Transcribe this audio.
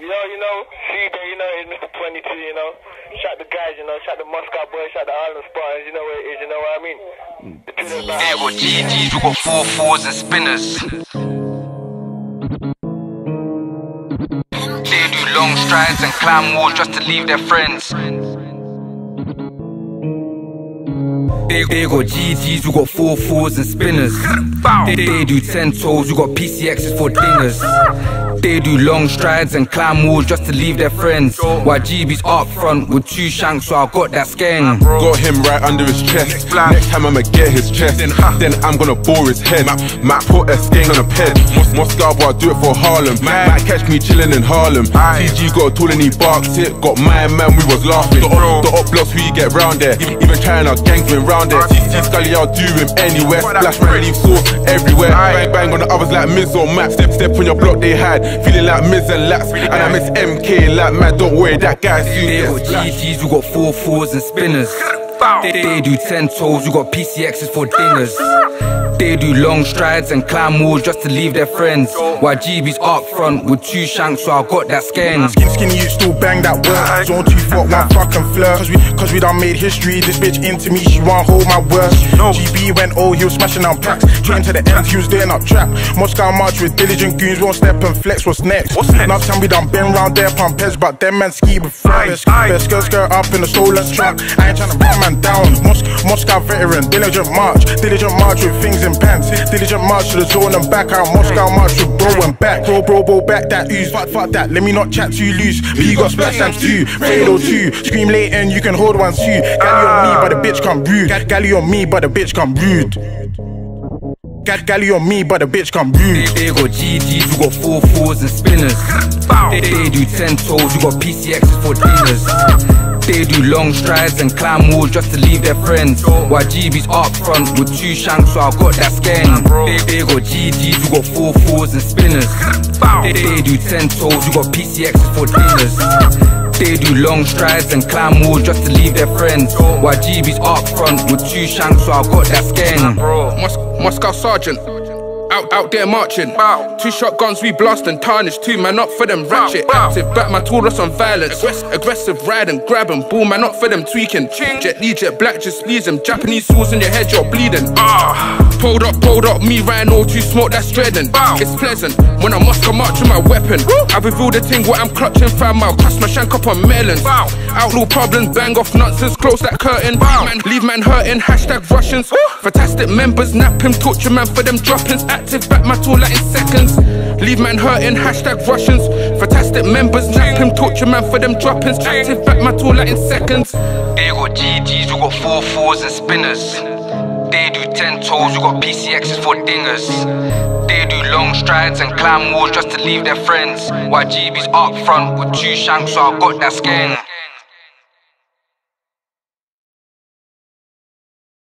CJ, it's Mr. 22, Shout the guys, shout the Moscow boys, shout the Island Spartans, you know what it is, you know what I mean? Yeah, we got GGs, we got 4-4s and spinners. They do long strides and climb walls just to leave their friends. They got GGs, we got 4-4s and spinners. They do 10 toes, we got PCXs for dingers. They do long strides and climb walls just to leave their friends. While GB's up front with 2 shanks, so I got that skeng. Got him right under his chest. Next time I'ma get his chest. Then I'm gonna bore his head. Might put a skeng on a ped. Moscow boy, I do it for Harlem. Might catch me chillin' in Harlem. TG got a tool and he barks it. Got my man, we was laughing. The up blocks who you get round there. Even China gangs been round there. See Scully, I'll do him anywhere. Splash my leave sauce everywhere. Bang bang on the others like Miz or Matt. Step on your block they had. Feeling like Miz and Laps. And I miss MK like Matt, don't worry, that guy's They got GGs, we got 4-4s and spinners. They do 10 toes, we got PCXs for dingers. They do long strides and climb walls just to leave their friends. While GB's up front with 2 shanks, so I got that skeng. Skinny, you still bang that word. Zone 2 fuck, one fucking flirt. Cause we done made history. This bitch into me, she won't hold my word. GB went he was smashing out packs. Getting to the end, he was doing up trap. Moscow march with diligent goons, won't step and flex. What's next? Enough time we done been round there, pump heads, but them man ski before. Best skirt up in the stolen truck. I ain't tryna run man down. Moscow veteran, diligent march with things in pants. Diligent march to the zone and back out. Moscow march with bro and back. Bro, back that ooze. Fuck that, let me not chat too loose. P got splash times 2, Fado 2. Scream late and you can hold 1 too. Galley on me, but the bitch come rude. Galley on me, but the bitch come rude. Galley on me, but the bitch come rude. They got GGs, we got 4-4s and spinners. They do 10 toes, we got PCXs for dingers. They do long strides and climb walls just to leave their friends. While GB's up front with 2 shanks, so I got that skeng. They got GGs, we got 4-4s and spinners. They do 10 toes, we got PCXs for dingers. They do long strides and climb walls just to leave their friends. While GB's up front with 2 shanks, so I got that skeng. Moscow sergeant, out there marching. 2 shotguns we blast and tarnish. 2 man up for them ratchet. Active back my tool us on violence. Aggressive ride and grab 'em. Boom man up for them tweaking. Jet Lee, jet black just please them. Japanese sauce in your head, you're bleeding. Pulled up, me ran all 2 smoke that's dreading. It's pleasant when I Moscow march with my weapon. I reveal the thing what I'm clutching. Fam out, crush my shank up on melons. Outlaw problems, bang off nonsense, close that curtain. Leave man hurting, hashtag Russians. Fantastic members, nap him, torture man for them droppings. Active back my tool like in seconds. Leave man hurting, hashtag Russians. Fantastic members, nap him, torture man for them droppings. Active back my tool like in seconds. They got GGs, we got 4-4s and spinners. They do 10 toes, we got PCXs for dingers. They do long strides and climb walls just to leave their friends. While GB's up front with 2 shanks, so I got that skeng.